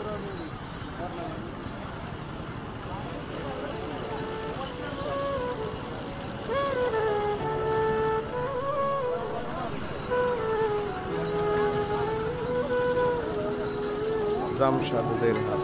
জামশাদের হাট।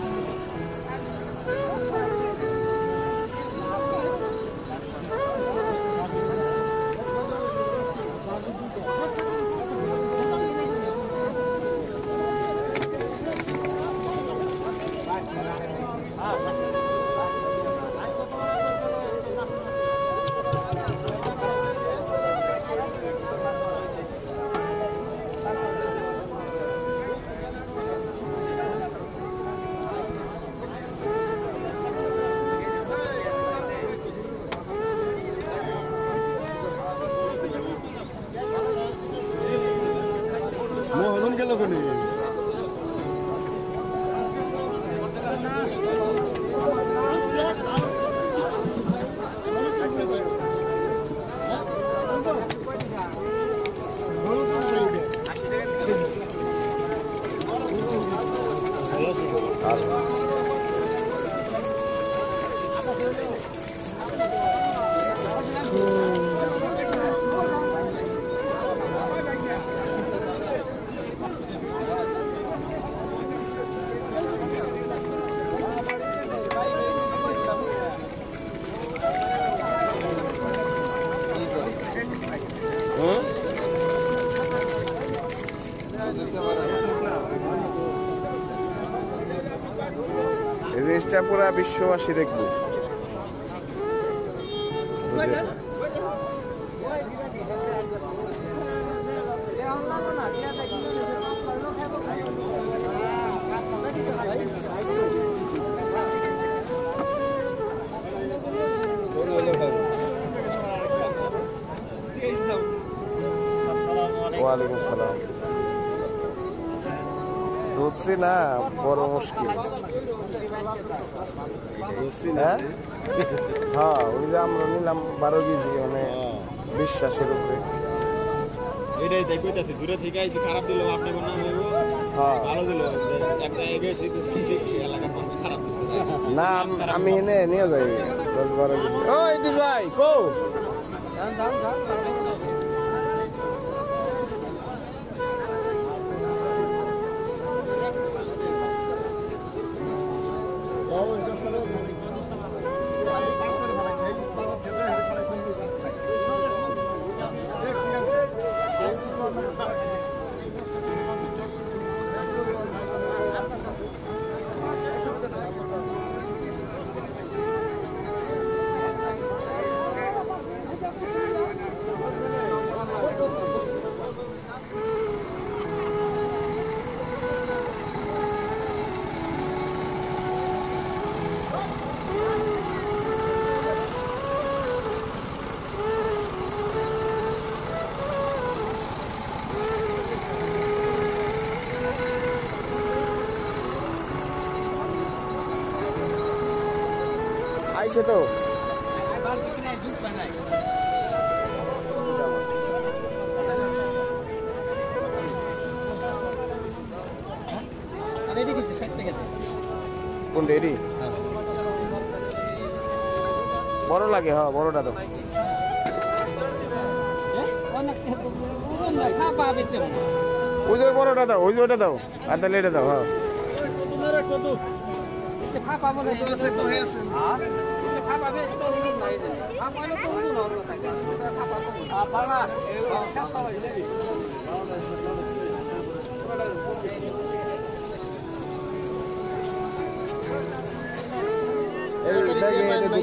মোহন গেল কোনে এই জিনিসটা পুরা বিশ্ববাসী দেখবো। ওয়ালাইকুম আসসালাম। বুঝছি না, বড় মুশকিল। হ্যাঁ হ্যাঁ, ওই যে আমরা নিলাম 12 কেজি, মানে বিশ্বাসের উপরে। এটাই তাই কইতাছি, দূরে থেকে আইছি, খারাপ দিল আপনি কোন নাম হইব, হ্যাঁ ভালো দিল। এক জায়গায় গেছি তো কিছু এলাকার মানুষ খারাপ দিতেছে না, আমি এনে নিয়ে যাই 10-12 কেজি। ওই দি ভাই কো দাম আইছে তো। কোন রেডি বড় লাগে? হ্যাঁ বড়টা তো। ওই যে বড়টা দাও, ওই যে ওটা দাও, আর তাহলে এটা দাও। হ্যাঁ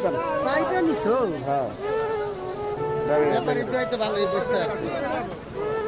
দোকান। হ্যাঁ